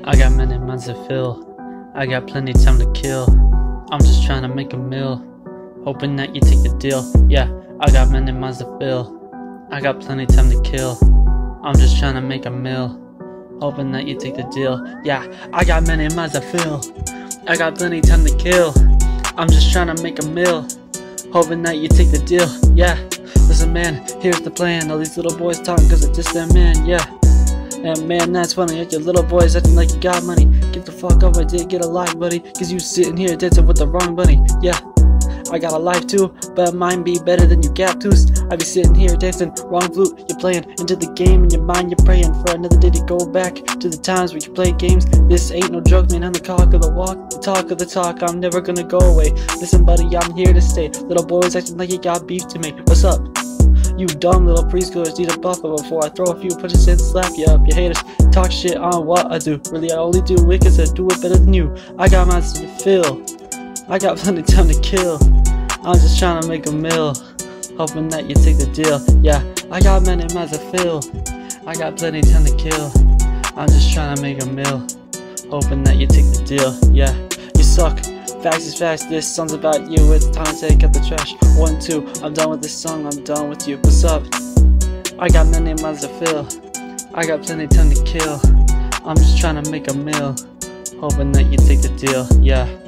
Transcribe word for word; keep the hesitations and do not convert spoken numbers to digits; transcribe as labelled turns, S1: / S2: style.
S1: I got many minds to fill. I got plenty time to kill. I'm just trying to make a meal, hoping that you take the deal. Yeah, I got many minds to fill. I got plenty time to kill. I'm just trying to make a meal, hoping that you take the deal. Yeah, I got many minds to fill. I got plenty time to kill. I'm just trying to make a meal, hoping that you take the deal. Yeah, listen man, here's the plan. All these little boys talking cause it's just their man, yeah. And man, that's funny, like your little boys acting like you got money. Get the fuck up, I did get a life, buddy, cause you sitting here dancing with the wrong bunny. Yeah, I got a life too, but mine be better than you gap tooth. I be sitting here dancing, wrong flute, you're playing into the game. In your mind you're praying for another day to go back to the times where you play games. This ain't no joke, man, I'm the cock of the walk, the talk of the talk, I'm never gonna go away. Listen buddy, I'm here to stay. Little boys acting like you got beef to me. What's up? You dumb little preschoolers need a buffer before I throw a few punches and slap you up. You haters talk shit on what I do. Really I only do wicked, I do it better than you. I got minds to fill. I got plenty of time to kill. I'm just trying to make a meal, hoping that you take the deal. Yeah, I got many minds to fill. I got plenty of time to kill. I'm just trying to make a meal, hoping that you take the deal. Yeah, you suck. Facts is facts, this song's about you. It's time to take out the trash. One, two, I'm done with this song, I'm done with you. What's up? I got many minds to fill. I got plenty of time to kill. I'm just trying to make a meal, hoping that you take the deal. Yeah.